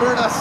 heard us.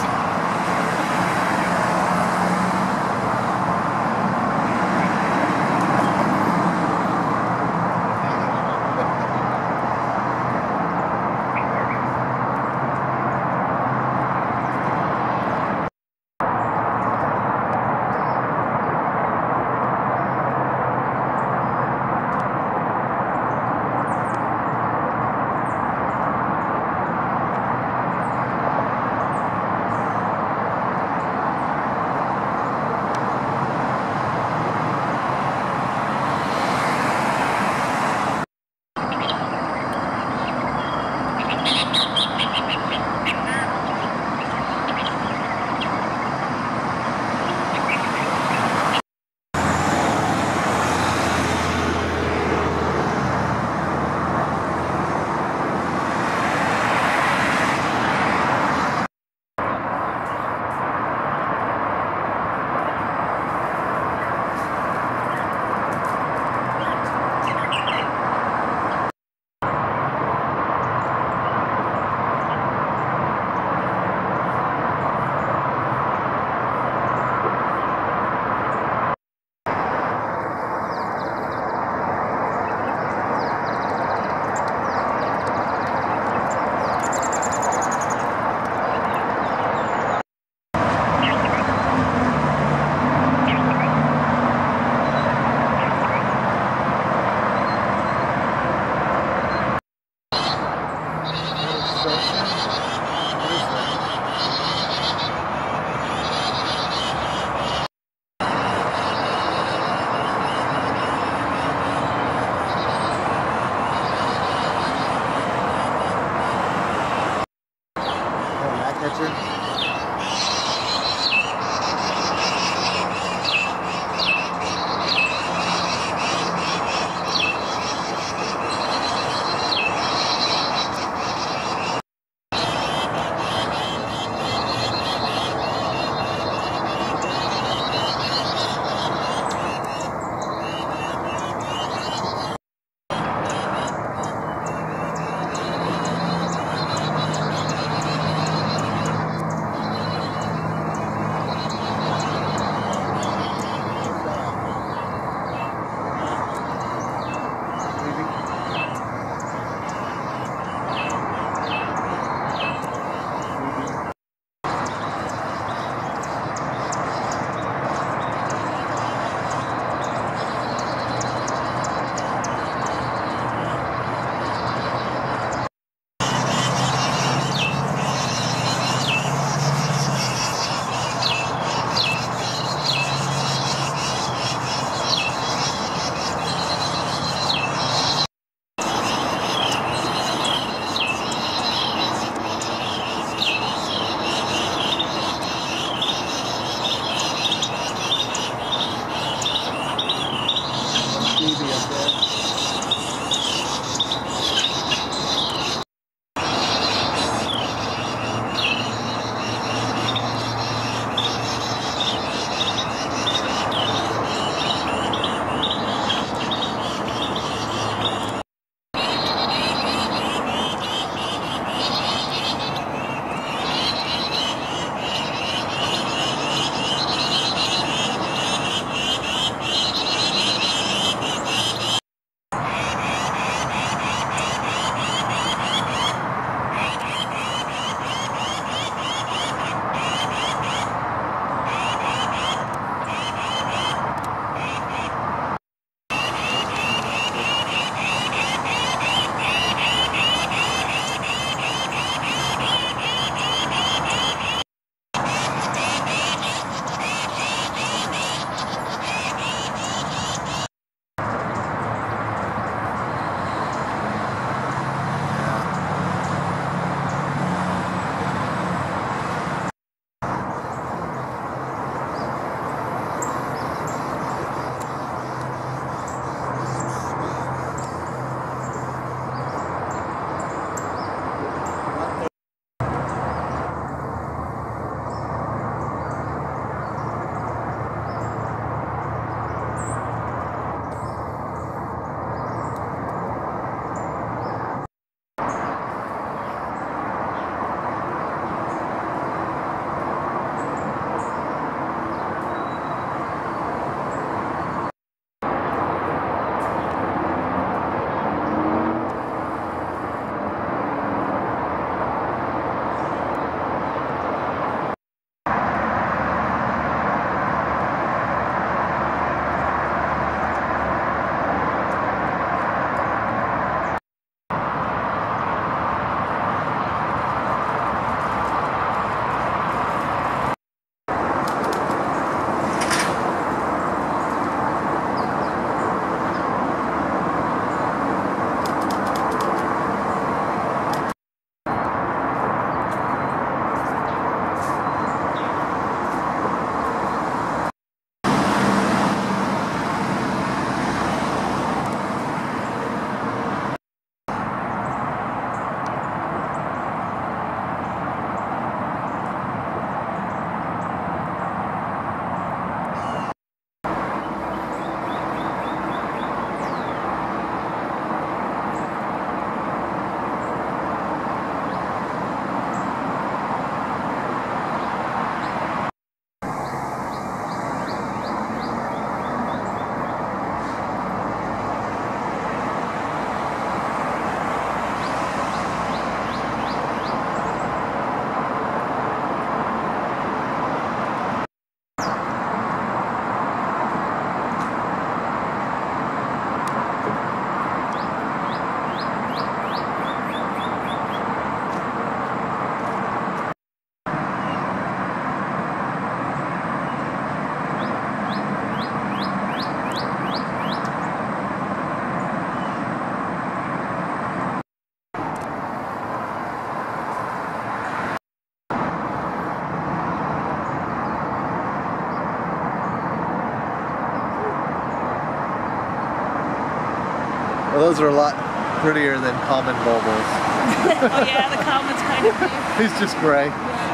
Well, those are a lot prettier than common bulbuls. Oh yeah, the common's kind of blue. He's just gray.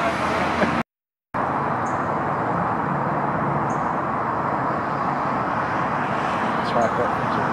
Shrike that picture.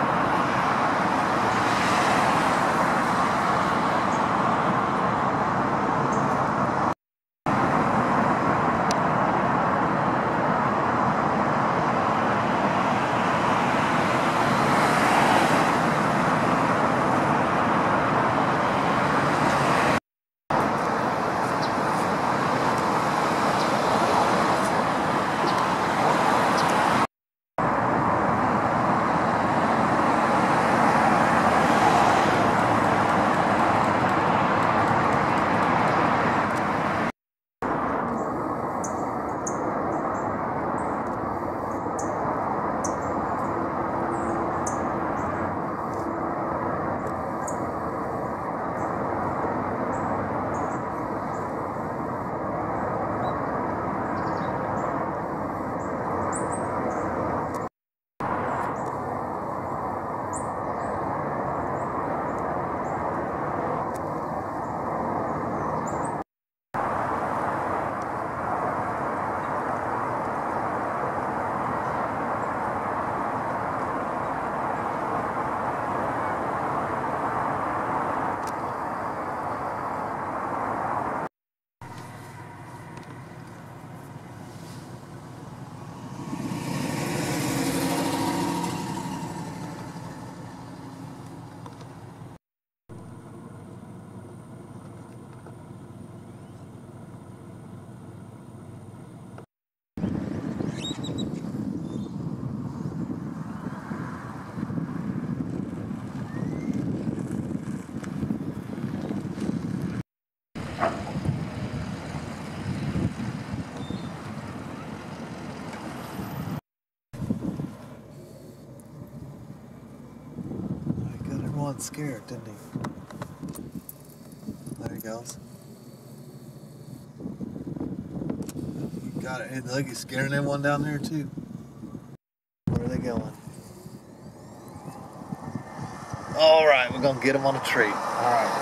Scared, didn't he? There he goes. You got it. Hey, look, he's scaring that one down there too. Where are they going? All right, we're gonna get him on a tree. All right.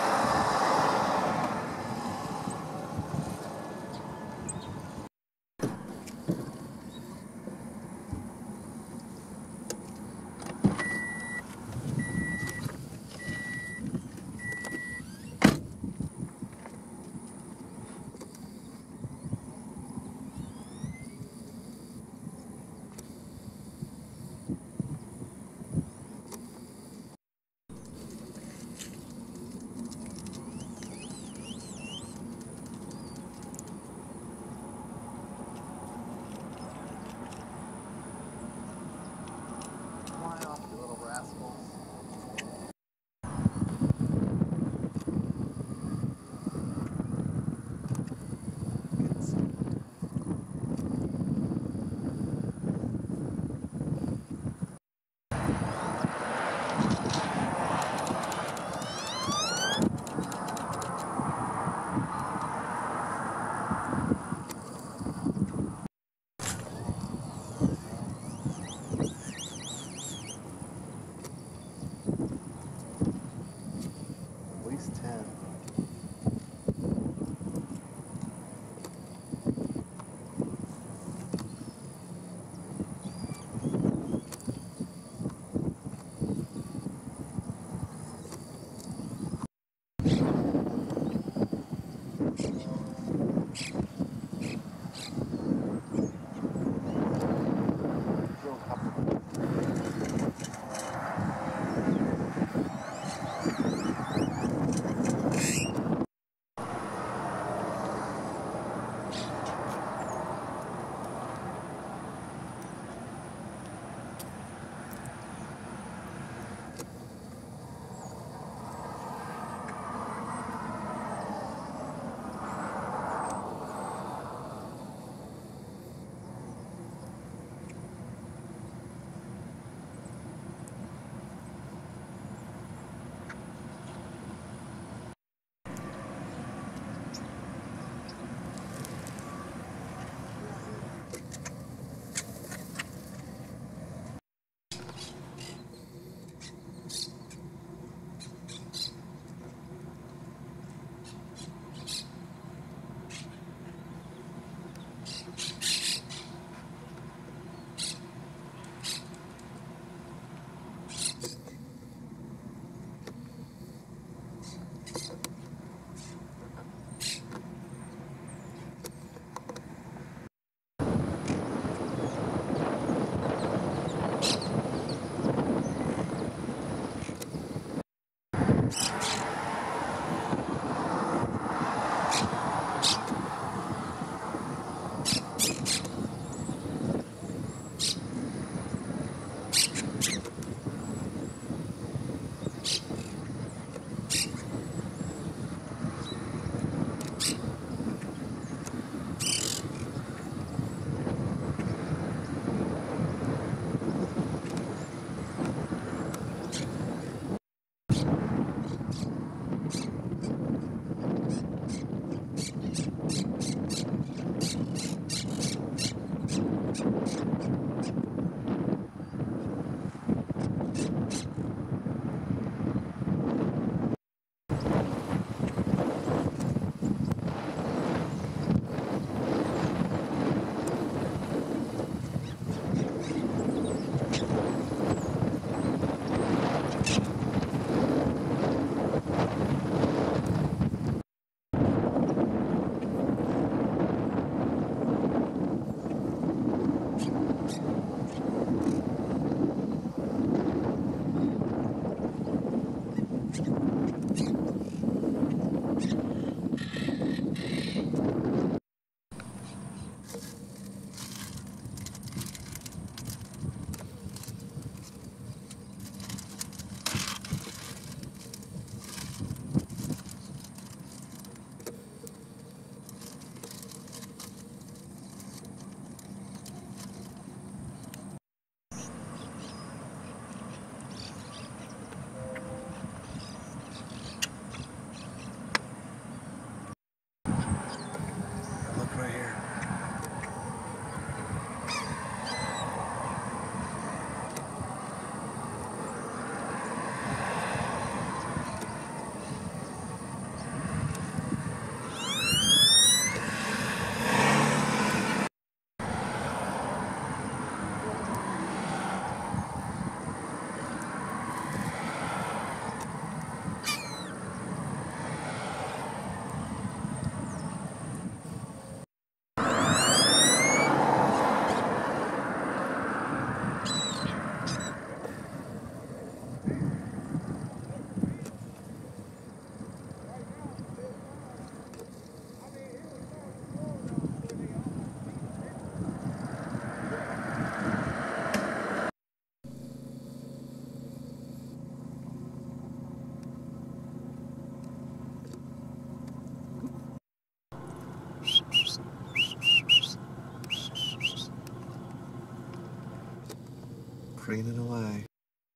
preening away.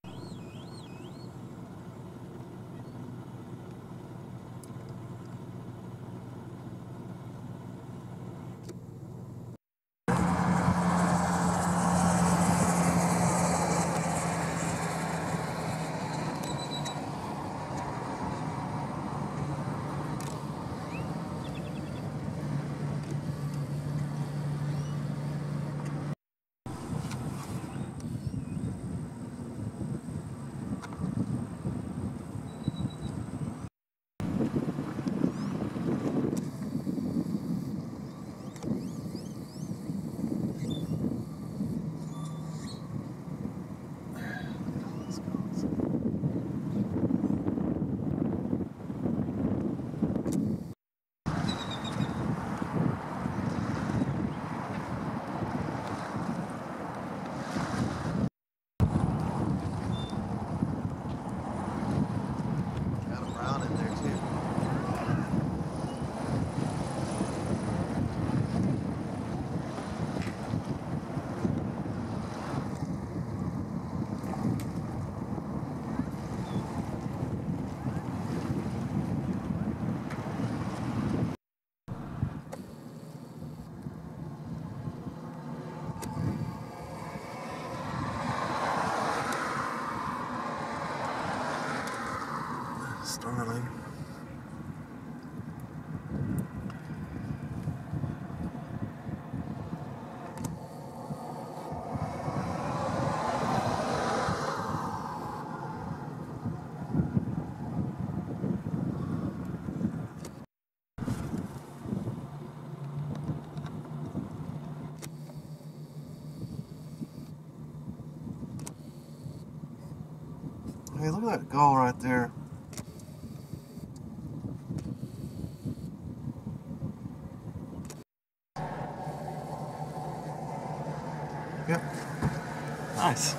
Starling. Hey, look at that gull right there. Yep. Nice.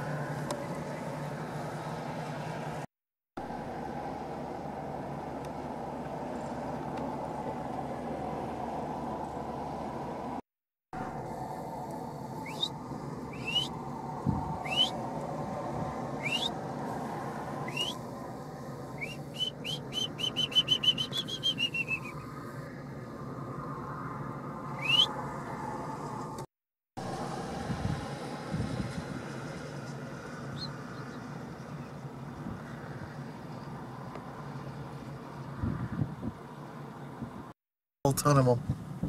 Whole ton of them.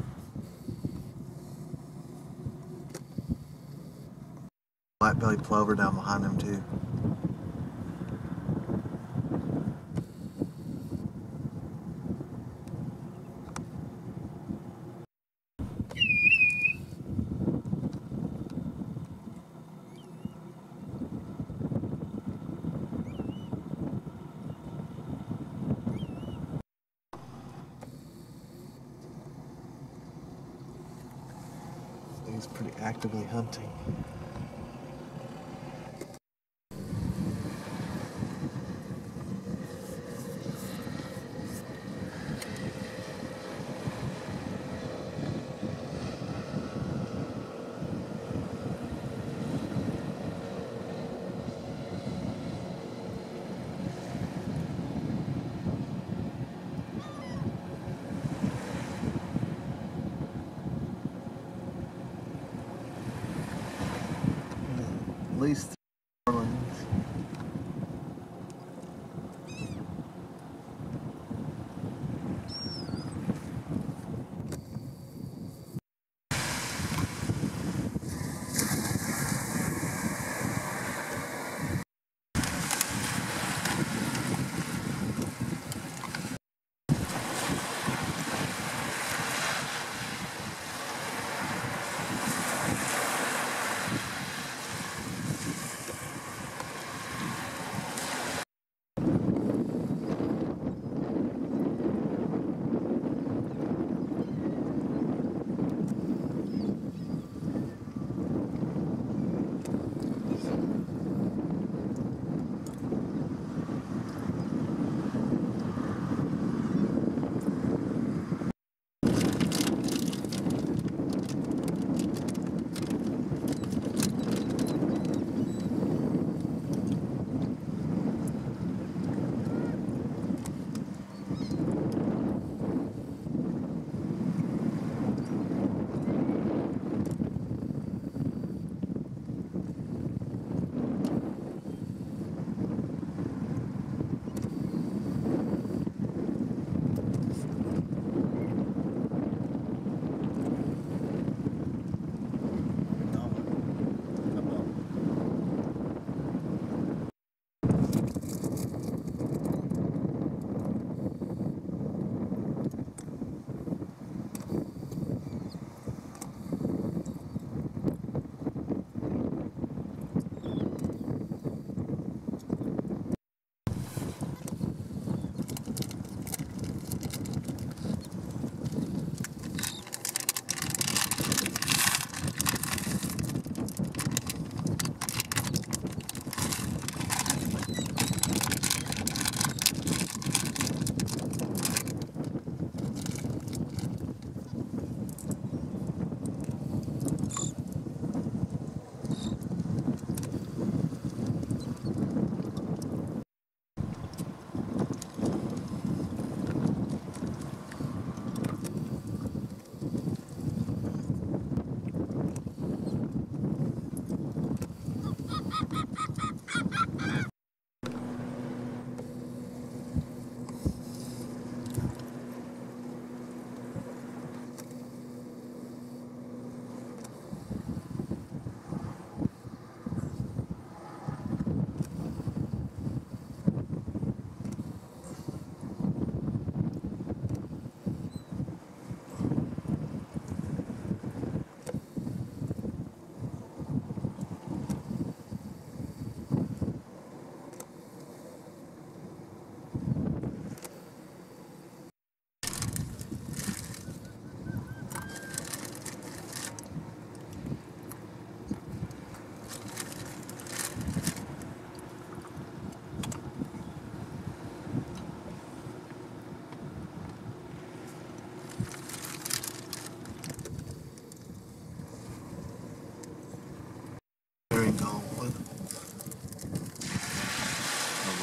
White-bellied plover down behind them too. He's pretty actively hunting. At least starlings.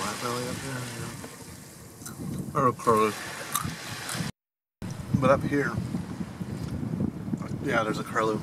flat belly up there, or crows. But up here, yeah, there's a curlew.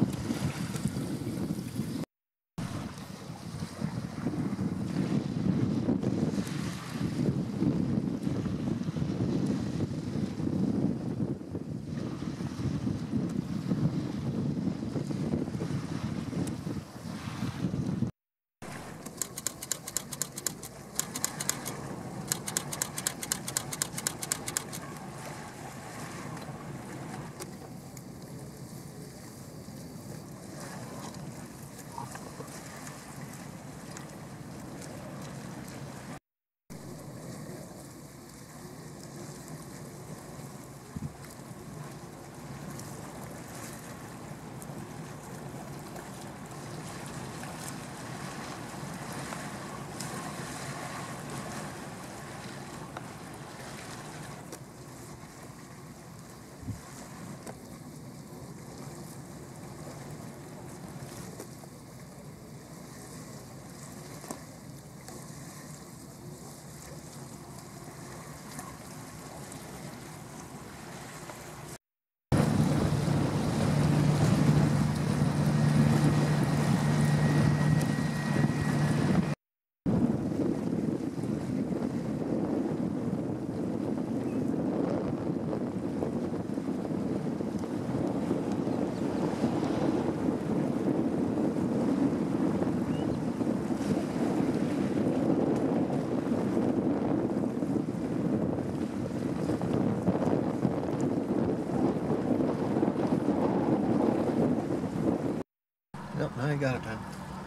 Yep, now you got it, man.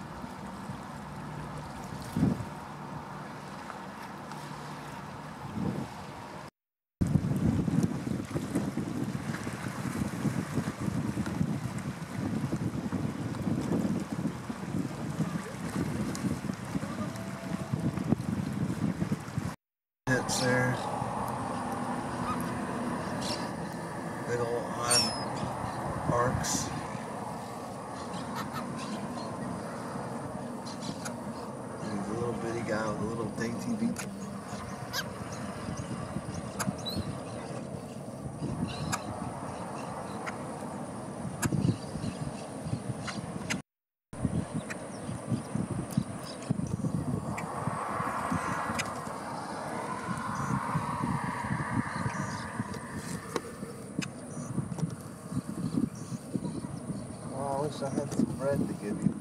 Hits there. Big old odd arcs. He's a little bitty guy with a little dainty beak. Oh, I wish I had some bread to give you.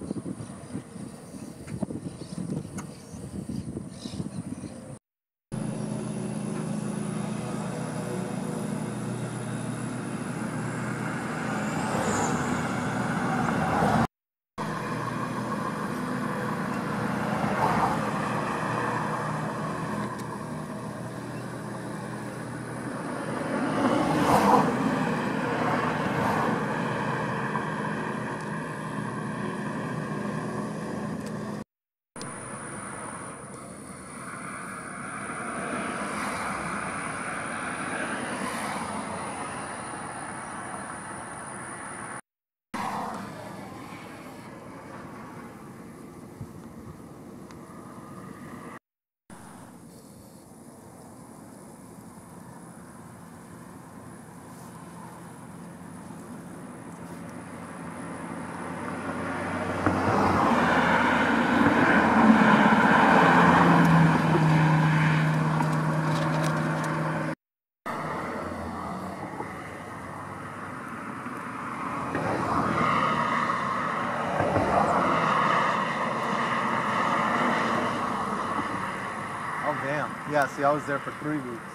Oh, damn. Yeah, see, I was there for 3 weeks.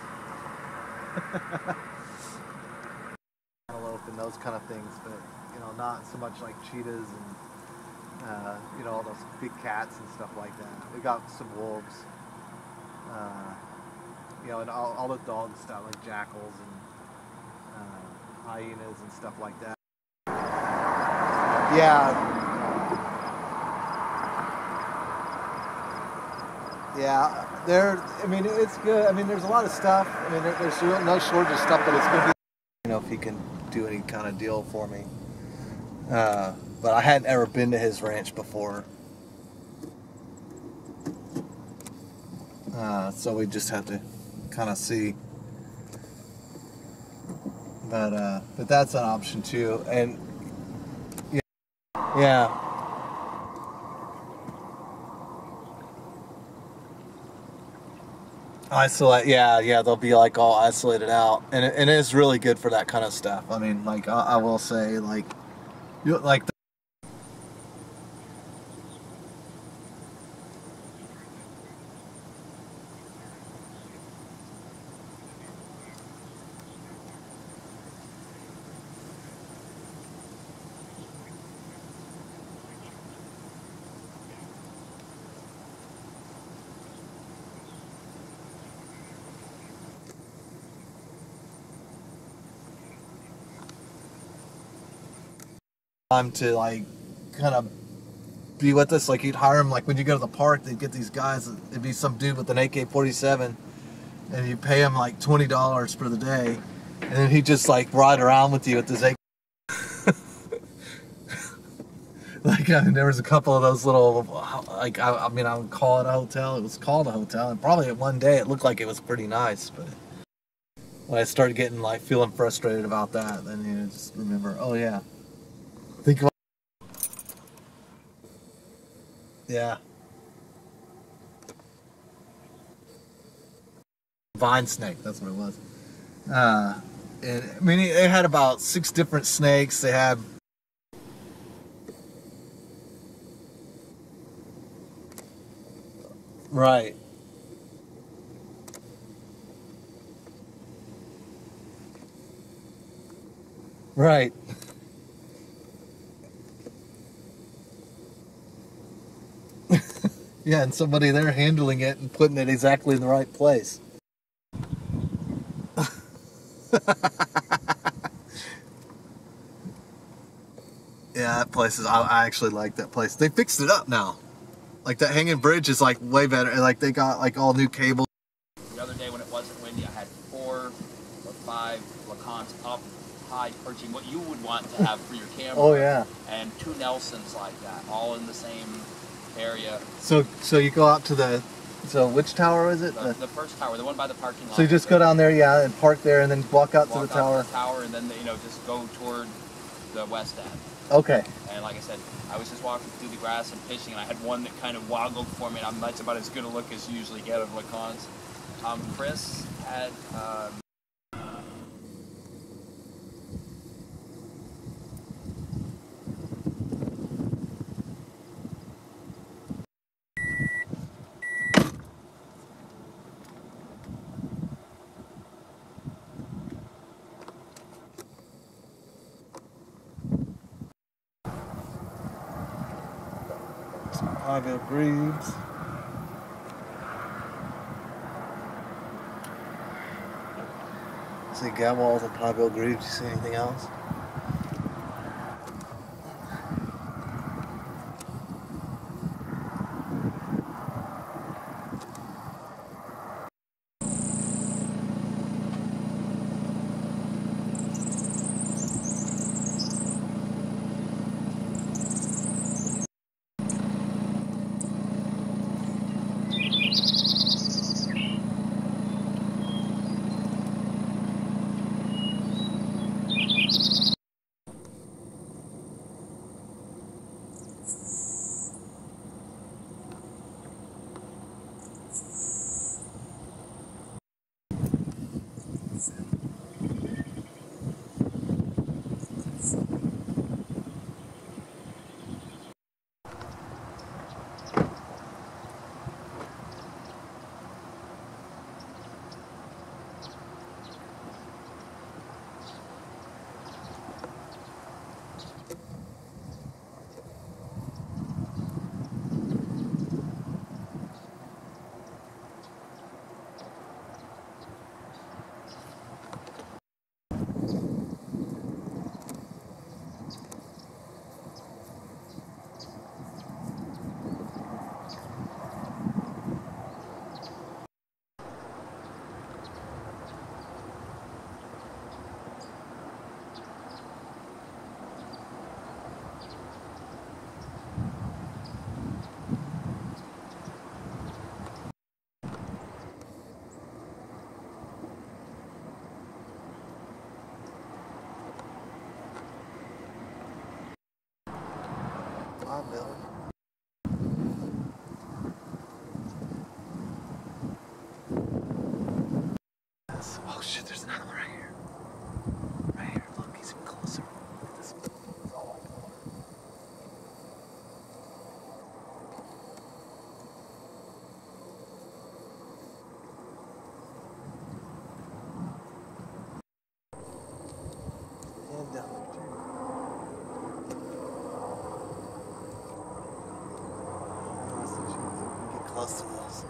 Antelope and those kind of things, but, you know, not so much like cheetahs and, you know, all those big cats and stuff like that. We got some wolves, you know, and all the dog stuff, like jackals and hyenas and stuff like that. Yeah. Yeah, I mean, it's good. I mean, there's a lot of stuff. I mean, there's no shortage of stuff, but it's going to be, you know, if he can do any kind of deal for me. But I hadn't ever been to his ranch before. So we just have to kind of see. But that's an option too. And yeah. Isolate, yeah, they'll be like all isolated out, and it is really good for that kind of stuff. I mean, like I will say, like you like. Time to like kind of be with us, like you'd hire them, like when you go to the park they'd get these guys, it'd be some dude with an AK-47 and you pay him like $20 for the day and then he'd just like ride around with you with his AK. Like I mean, there was a couple of those little like I mean I would call it a hotel, it was called a hotel, and probably one day it looked like it was pretty nice, but when I started getting like feeling frustrated about that, then you just remember, oh yeah, think about. Yeah. Vine snake, that's what it was. And I mean, they had about 6 different snakes. They had right. Right. Yeah, and somebody there handling it and putting it exactly in the right place. Yeah, that place is, I actually like that place. They fixed it up now. Like that hanging bridge is like way better. Like they got like all new cables. The other day when it wasn't windy, I had 4 or 5 lacans up high perching, what you would want to have for your camera. Oh yeah. And 2 Nelsons like that, all in the same area. So you go out to the, so which tower is it? The first tower, the one by the parking lot. So you just go down there, yeah, and park there, and then walk out to the tower. Walk out to the tower, and then just go toward the west end. Okay. And like I said, I was just walking through the grass and fishing, and I had one that kind of woggled for me, and that's about as good a look as you usually get of lacans. Chris had. Piebald grebes. See gadwalls and piebald grebes. You see anything else? job, Billy. Yes. Oh shit, there's another one right here. Right here, look, he's even closer. Look at this. Oh, and down there too. Get close to those.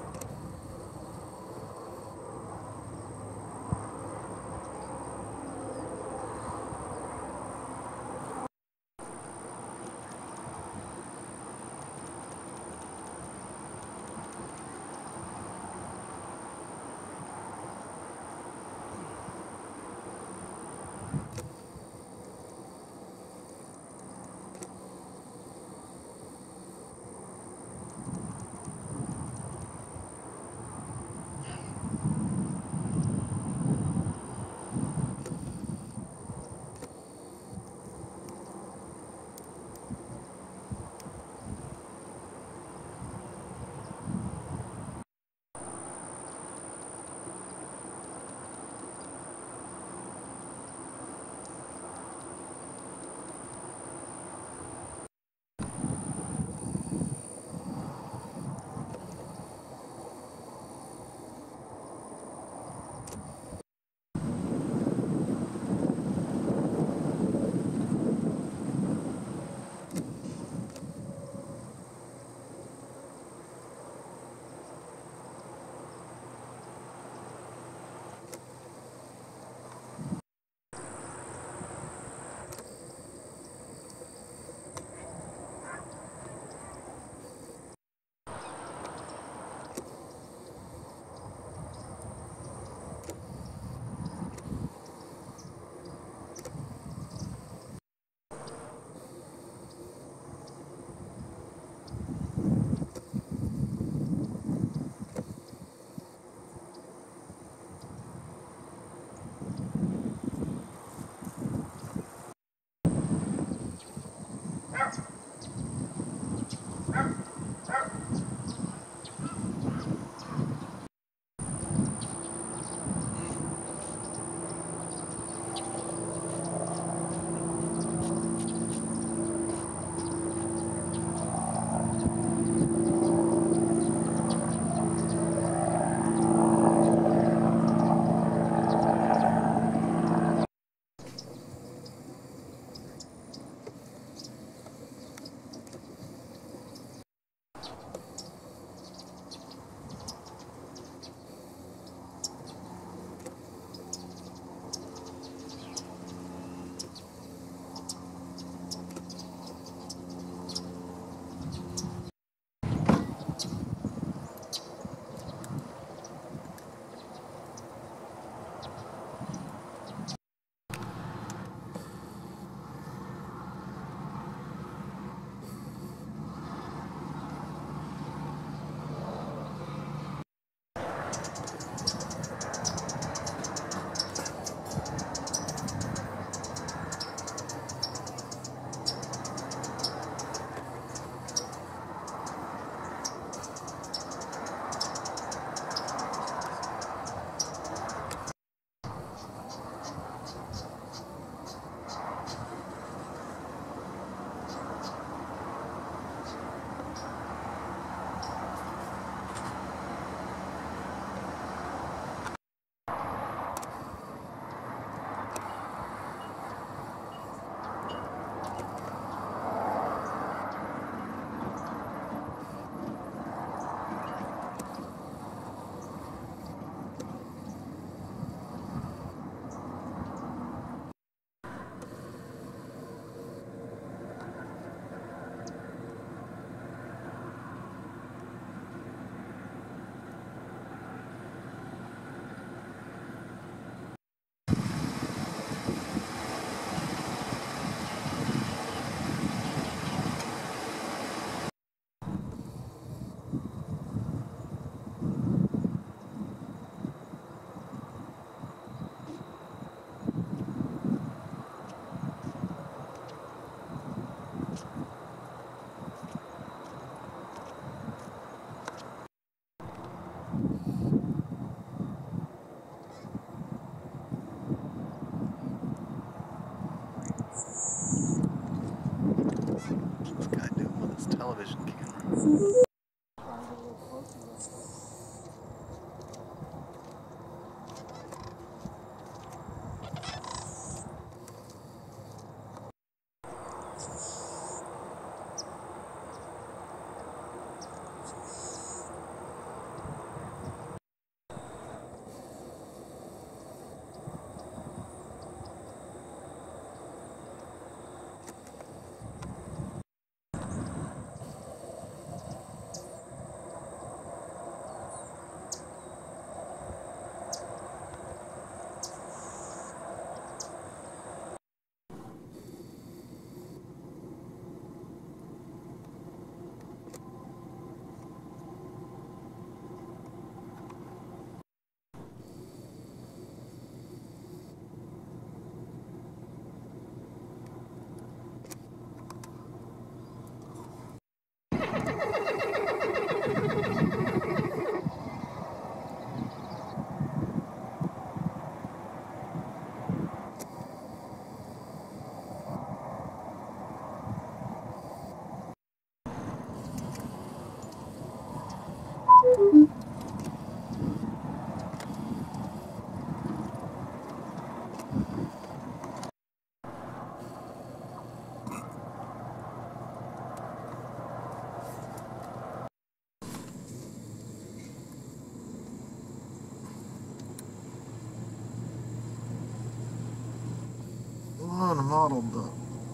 mottled duck.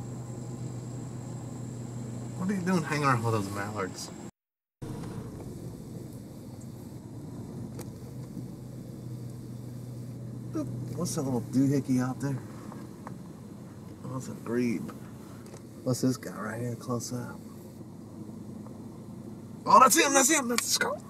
What are you doing hanging around with those mallards? What's that little doohickey out there? Oh, it's a grebe. What's this guy right here close up? Oh, that's him, that's him, that's the squirrel.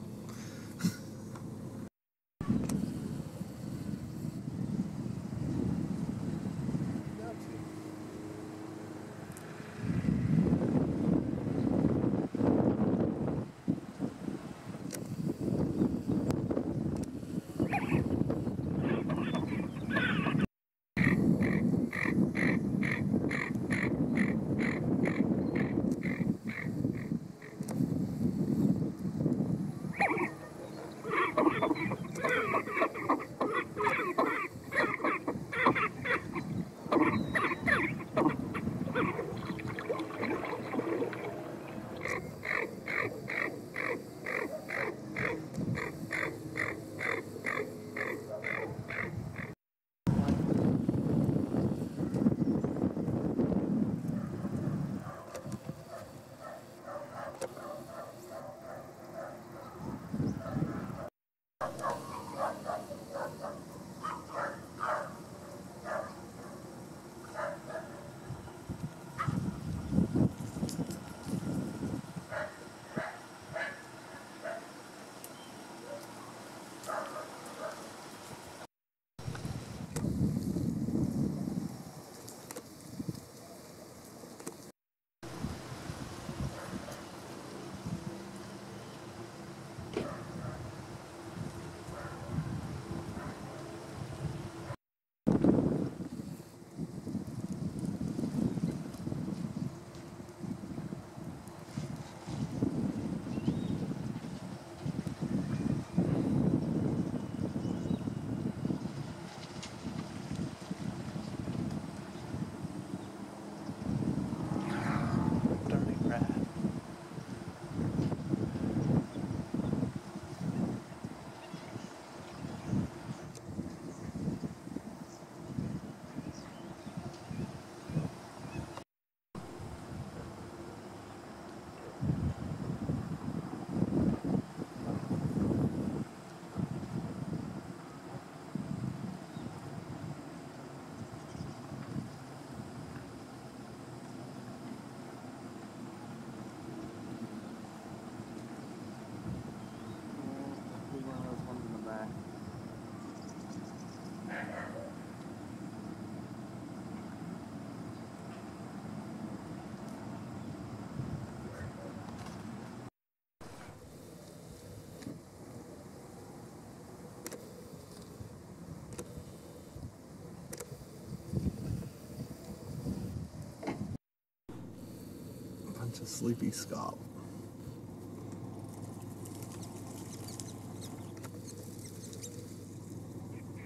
A sleepy scop.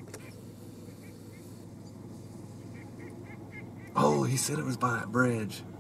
Oh, he said it was by that bridge.